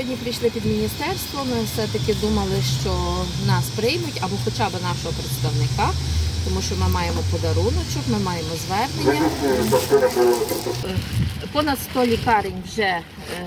сьогодні прийшли під міністерство, ми все-таки думали, що нас приймуть, або хоча б нашого представника, тому що ми маємо подаруночок, ми маємо звернення. Понад 100 лікарень вже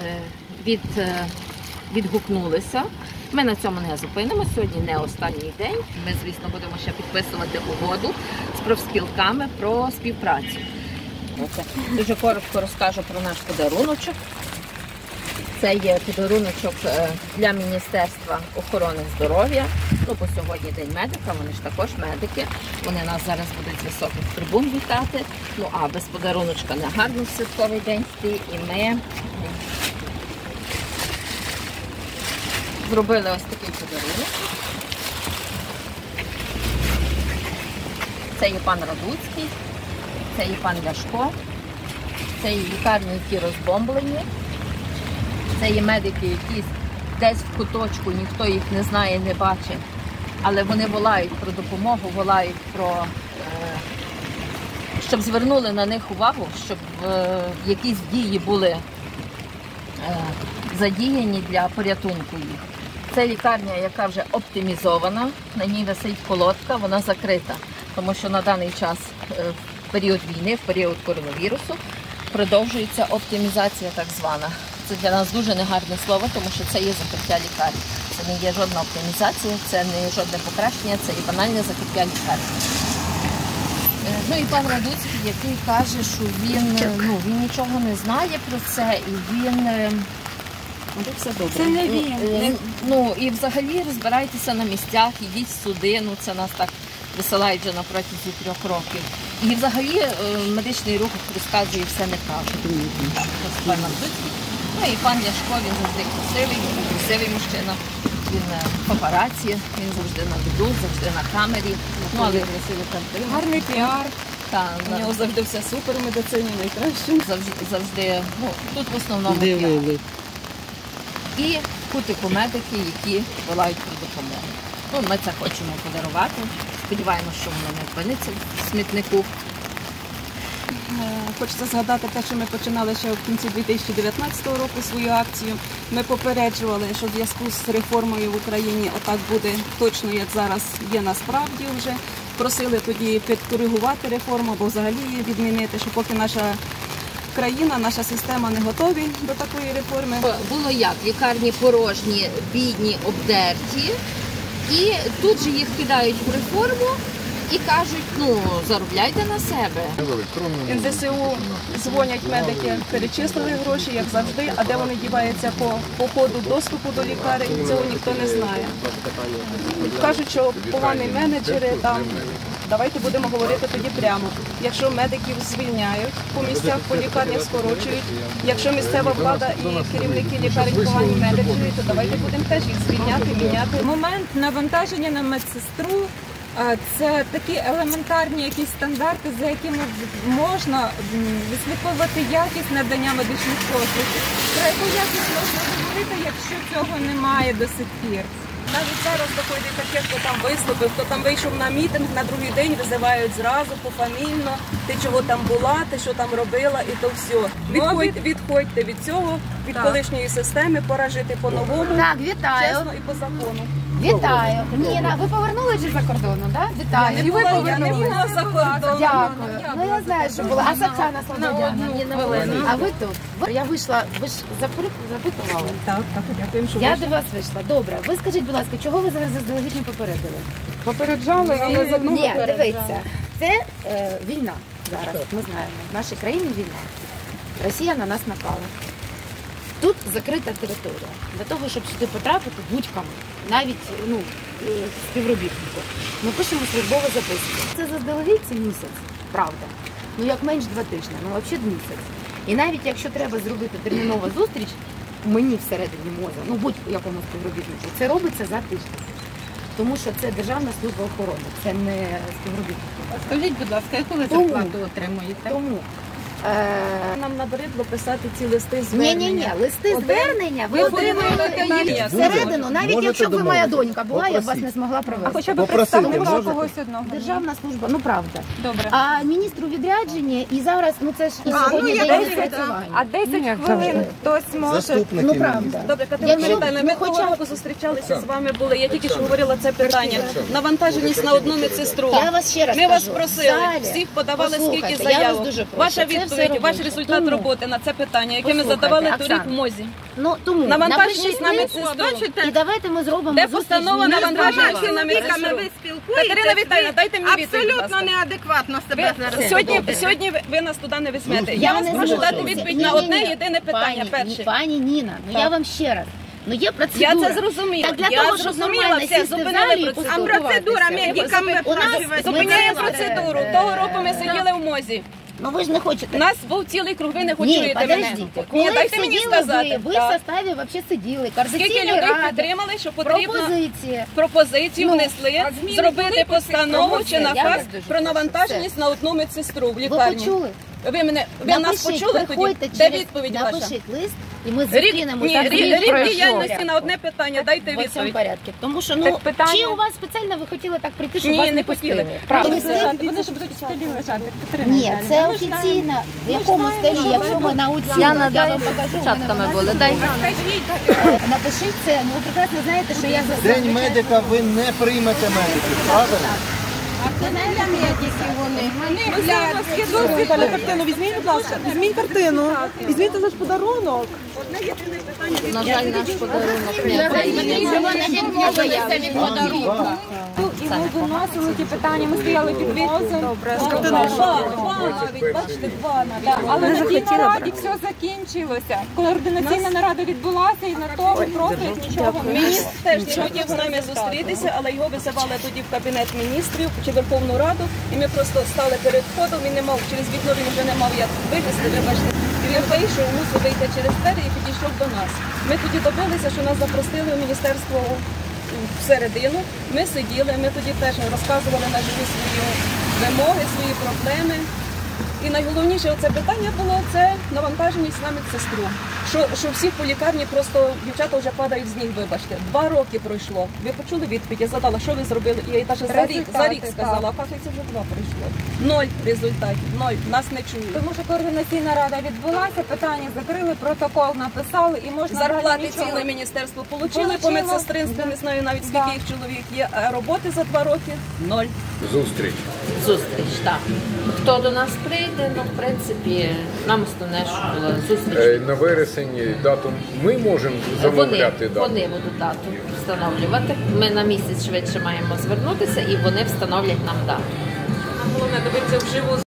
відгукнулися. Ми на цьому не зупинимося, сьогодні не останній день. Ми, звісно, будемо ще підписувати угоду з профспілками про співпрацю. Дуже коротко розкажу про наш подаруночок. Це є подаруночок для Міністерства охорони здоров'я. По сьогодні День медика, вони ж також медики. Вони нас зараз будуть з високих трибун вітати. А без подаруночка не гарно в святковий день йти. І ми зробили ось такий подарунок. Це є пан Радуцький, це є пан Ляшко, це є лікарні, які розбомблені. Це є медики, які десь в куточку, ніхто їх не знає, не бачить, але вони волають про допомогу, волають про, щоб звернули на них увагу, щоб якісь дії були задіяні для порятунку їх. Це лікарня, яка вже оптимізована, на ній висить колодка, вона закрита, тому що на даний час, в період війни, в період коронавірусу, продовжується оптимізація так звана. Це для нас дуже негарне слово, тому що це є закриття лікарні. Це не є жодна оптимізація, це не є жодне покращення, це є банальне закриття лікарні. І пан Радуцький, який каже, що він нічого не знає про це, і він... Це не він. І взагалі розбирайтеся на місцях, ідіть в суди, це нас так висилають вже на протязі 3 років. І взагалі медичний рух розказує все неправду. Пан Радуцький. І пан Ляшко, він завжди красивий мужчина, він папараці, він завжди на виду, завжди на камері. Гарний піар, у нього завжди все супер в медицині, найкраще. Завжди, тут в основному піар. І кутико-медики, які волають про допомогу. Ми це хочемо подарувати, сподіваємося, що воно не опиниться в смітнику. Хочеться згадати те, що ми починали ще в кінці 2019 року свою акцію. Ми попереджували, що в зв'язку з реформою в Україні отак буде точно, як зараз є насправді вже. Просили тоді підкоригувати реформу, або взагалі її відмінити, що поки наша країна, наша система не готові до такої реформи. Було як? Лікарні порожні, бідні, обдерті. І тут же їх кидають в реформу і кажуть, заробляйте на себе. НЗСУ дзвонять медики, перечислили гроші, як завжди, а де вони діваються по ходу доступу до лікарень, цього ніхто не знає. Кажуть, що погані менеджери там. Давайте будемо говорити тоді прямо. Якщо медиків звільняють по місцях, по лікарнях скорочують, якщо місцева влада і керівники лікарень погані менеджери, то давайте будемо теж їх звільняти, міняти. Момент навантаження на медсестру – це такі елементарні якісь стандарти, за якими можна вислуховувати якість надання медичних послуг. Про яку якість можна говорити, якщо цього немає до сих пір? Навіть зараз доходить таке, хто там виступив, хто там вийшов на мітинг, на другий день визивають зразу, пофамільно, ти чого там була, ти що там робила, і то все. Відходьте від цього, від колишньої системи, пора жити по-новому, чесно і по закону. Вітаю. Ніна, ви повернулися за кордону, так? Вітаю. І ви повернулися за кордону. Дякую. Я знаю, що була. А Саксана Слободяна? А ви тут? Я вийшла, ви ж запитували? Так, дякуємо, що я до вас вийшла. Добре. Ви скажіть, будь ласка, чого ви зараз заздалегідь не попередили? Попереджали, але заодно Ні, дивіться. Це війна зараз, ми знаємо. В нашій країні війна. Росія на нас напала. Тут закрита територія. Для того, щоб сюди потрапити будь-кому, навіть співробітнику, ми пишемо службову записку. Це заздалегідь це місяць, правда. Як менш 2 тижні, взагалі місяць. І навіть якщо треба зробити термінова зустріч, мені всередині мозку, будь-якому співробітнику, це робиться за тиждень. Тому що це Державна служба охорони, це не співробітник. Скажіть, будь ласка, яку ви зарплату отримуєте? Тому Нам набридло писати ці листи звернення. Ні, листи звернення ви отримали всередину, навіть Можете якщо б ви моя домовитися. донька була, я б вас Попросіть. не змогла провести. Хоча б Попросити представника можете? когось одного. Державна служба, ну правда. Добре. А міністру відряджені, і зараз, ну це ж і сьогодні день відпрацювання. А 10 хвилин хтось може. Заступники Ну міністра. правда. Добре, Катерина Я не- Віталіївна, ну, ми хоча того б- року зустрічалися з вами були. Я тільки що говорила це питання. Навантаженість на одну медсестру. Я вас ще раз Ми вас кажу, просили, в залі, всіх подавали послухайте, скільки я вас заявок. дуже прошу, Ваша це все відповідь, ваш робоче. результат Тому- роботи на це питання, яке ми Послухайте, задавали торік в Оксана, МОЗі. Ну тому Навантаженість на напишіть медсестру. і давайте ми зробимо Де зустріч постанова з міністром. навантаженості на медсестру? Катерина Віталіївна, дайте мені відповідь, будь ласка. неадекватно себе зараз. Сьогодні ви нас туди не візьмете. Я Я вас не прошу зможу. дати відповідь на одне єдине питання перше. Пані Ніна, ну я вам ще раз. Ну є Я процедура. це зрозуміла. Так для Я того, щоб зрозуміла, нормально все, сісти в зупинили залі і процедуру. Процедура медиками У нас Зупиняємо ми- процедуру. Того року ми сиділи в МОЗі. Ну ви ж не хочете. У нас був цілий круг, ви не Ні, почуєте мене. подождіть. Ні, Коли дайте мені сиділи сказати. ви в Так. составі взагалі сиділи. Скільки Координаційної людей ради, підтримали, що потрібно пропозиції. пропозицію Ну, внесли, зробити постанову чи Я вас наказ дуже про прошу. навантаженість на одну медсестру в Ви лікарні. почули? Ви нас Напишіть, почули тоді? приходьте Де через- відповідь ваша? Напишіть лист, і ми Рік зустрінемося. діяльності на одне питання, дайте В цьому відповідь. порядку. Тому що, ну, Так питання- чи у вас спеціально ви хотіли так прийти, щоб Ні, вас не не хотіли. пустили? Правда. Вони Тобто, ж будуть в столі лежати. Катерина ні, Віталіївна, це ми ж знаємо. офіційно. В якому стилі, якщо ми на оці, Я вам надаю покажу. печатками були. Дай. Напишіть це, ну ви прекрасно знаєте, що я за День медика ви не приймете медиків, правильно? Віталя, картину візьміть, будь ласка. Візьміть картину. Візьміть наш подарунок. На жаль, наш подарунок не І ми виносили ті питання, ми стояли під возом. Бачите, два навіть. Але на тій нараді все закінчилося. Координаційна нарада відбулася і на тому просто нічого не Міністр теж не хотів з нами зустрітися, але його висували тоді в Кабінет міністрів чи Верховну Раду, і ми просто стали перед входом, він не мав, через вікно він вже не мав як вилізти, вибачте. І він вийшов, мусив вийти через двері і підійшов до нас. Ми тоді добилися, що нас запросили в міністерство всередину. Ми сиділи, ми тоді теж розказували на живі свої вимоги, свої проблеми. І найголовніше оце питання було це навантаженість на медсестру. Що всі по лікарні просто дівчата вже падають з ніг, вибачте. 2 роки пройшло. Ви почули відповідь? Я задала, що ви зробили? І я їй навіть за рік сказала, а це вже 2 пройшло. 0 результатів, 0. Нас не чули. Тому що координаційна рада відбулася, питання закрили, протокол написали і можна далі Зарплати нічого. ціле міністерство получили по Получило. медсестринству, не знаю навіть скільки їх чоловік є, а роботи за 2 роки 0. Зустріч. Зустріч, так. Хто до нас прийде, ну, в принципі, нам основне, що була зустріч. На вересень дату ми можемо замовляти дату. Вони будуть дату встановлювати. Ми на місяць швидше маємо звернутися і вони встановлять нам дату. Головне дивитися вживу.